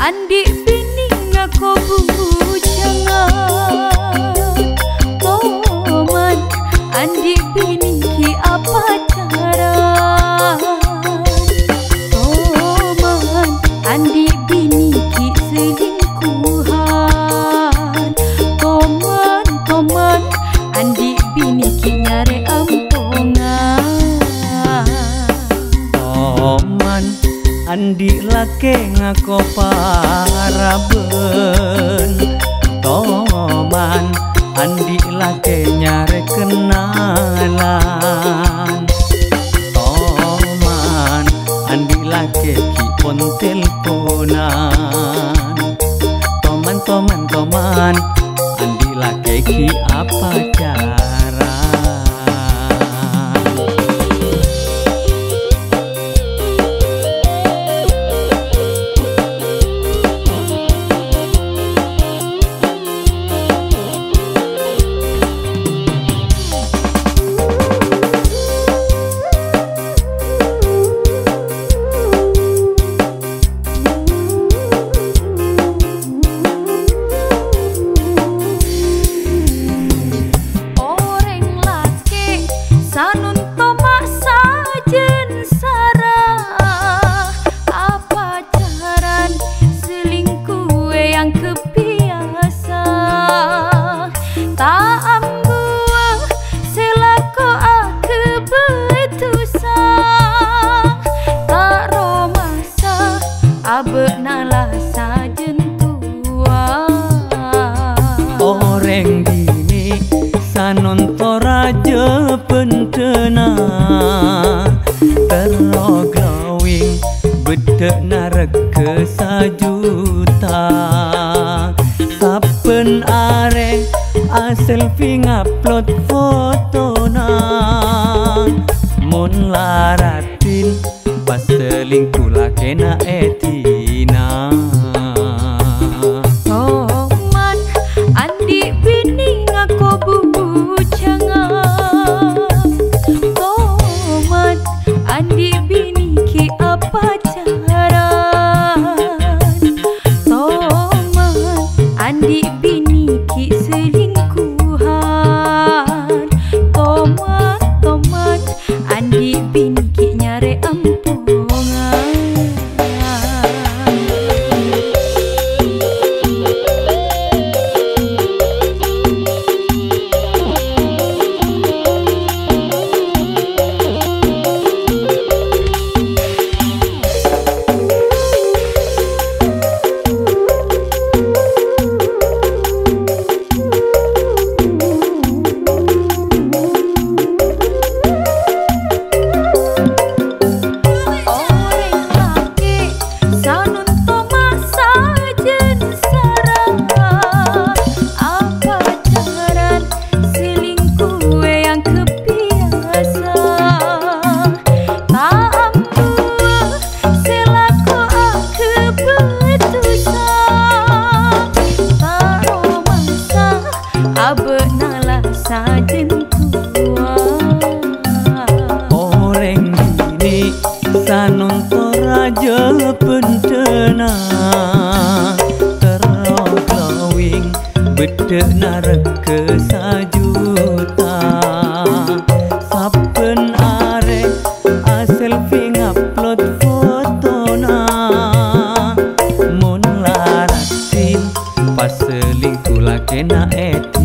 andi bini ngako bujangan toman andi bini ki apa cara toman andi bini ki selingkuhan toman andi bini ki nyare ampongan toman andi lake ngako paraben toman andi lake nyare kenalan toman andi lake ki pon teleponan toman andi lake ki apa cara abenalah sajen tua orang dini sanonto raja pentena terloglowing bedek nareke sajuta saben areng selfie ngupload fotona mun laratin pas selingkuh lake na etina toman andi bini ngako bujangan toman andi bini ki apa cara toman andi bini ki selingkuhan toman andi bini ki nyare abenalah sajen tua orang dini sanonto raja pentena terloglowing bedek nareke sajuta saben arek selfie ngupload fotona mun laratin pas selingkuh lake na